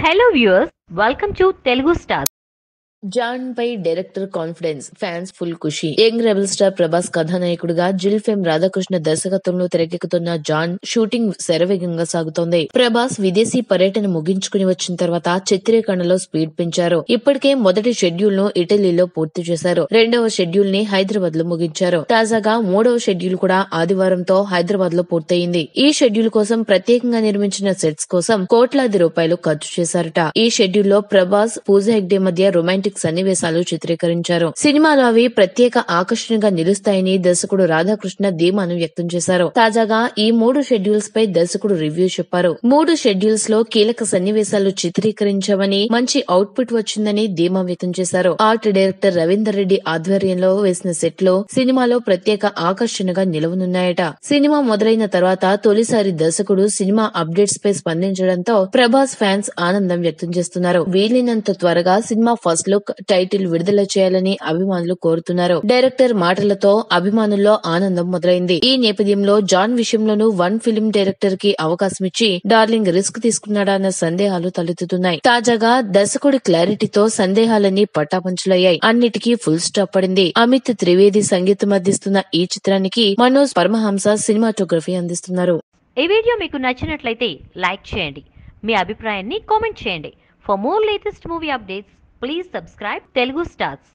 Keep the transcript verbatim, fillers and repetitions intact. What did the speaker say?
Hello viewers, welcome to Telugu Stars. Jaan పై director confidence, fans full ఖుషి. Young rebel star Prabhas కథానాయకుడిగా Jil fame Radhakrishna దర్శకత్వంలో తెరకెక్కుతున్న జాన్ షూటింగ్ శరవేగంగా సాగుతోంది. ప్రభాస్ విదేశీ పర్యటన ముగించుకుని వచ్చిన తర్వాత చిత్రీకరణలో స్పీడ్ పెంచారు. ఇప్పటికే మొదటి షెడ్యూల్ ను ఇటలీలో పూర్తి చేశారు. రెండవ షెడ్యూల్ ని హైదరాబాద్ లో ముగించారు. తాజాగా మూడవ షెడ్యూల్ కూడా ఆదివారంతో హైదరాబాద్ లో పూర్తయింది. ఈ షెడ్యూల్ కోసం ప్రత్యేకంగా నిర్మించిన సెట్స్ కోసం కోట్లాది రూపాయలు ఖర్చు చేశారట. ఈ షెడ్యూల్ లో ప్రభాస్, పూజా హెగ్డే మధ్య రొమాంటిక్ సన్నివేశాలు చిత్రీకరించారు. సినిమాలో అవి ప్రత్యేక ఆకర్షణగా నిలుస్తాయని దర్శకుడు రాధాకృష్ణ ధీమాను వ్యక్తం చేశారు. తాజాగా ఈ మూడు షెడ్యూల్స్ పై దర్శకుడు రివ్యూ చెప్పారు. మూడు షెడ్యూల్స్ లో కీలక సన్నివేశాలు చిత్రీకరించామని, మంచి అవుట్పుట్ వచ్చిందని ధీమా వ్యక్తం చేశారు. ఆర్ట్ డైరెక్టర్ రవీందర్ రెడ్డి ఆధ్వర్యంలో వేసిన సెట్ లో సినిమాలో ప్రత్యేక ఆకర్షణగా నిలవనున్నాయట. సినిమా మొదలైన తర్వాత తొలిసారి దర్శకుడు సినిమా అప్డేట్స్ పై స్పందించడంతో ప్రభాస్ ఫ్యాన్స్ ఆనందం వ్యక్తం చేస్తున్నారు. వీలైనంత త్వరగా సినిమా ఫస్ట్ లుక్, టైటిల్ విడుదల చేయాలని అభిమానులు కోరుతున్నారు. డైరెక్టర్ మాటలతో అభిమానుల్లో ఆనందం మొదలైంది. ఈ నేపథ్యంలో జాన్ విషయంలోనూ వన్ ఫిల్మ్ డైరెక్టర్ కి అవకాశం ఇచ్చి డార్లింగ్ రిస్క్ తీసుకున్నాడా అన్న సందేహాలు తలెత్తుతున్నాయి. తాజాగా దర్శకుడి క్లారిటీతో సందేహాలన్నీ పటాపంచలయ్యాయి. అన్నిటికీ ఫుల్ స్టాప్ పడింది. అమిత్ త్రివేది సంగీతం అందిస్తున్న ఈ చిత్రానికి మనోజ్ పరమహంస సినిమాటోగ్రఫీ అందిస్తున్నారు. ఈ వీడియో మీకు నచ్చినట్లయితే లైక్ చేయండి, మీ అభిప్రాయాన్ని కామెంట్ చేయండి. For more latest movie updates, please subscribe Telugu Stars.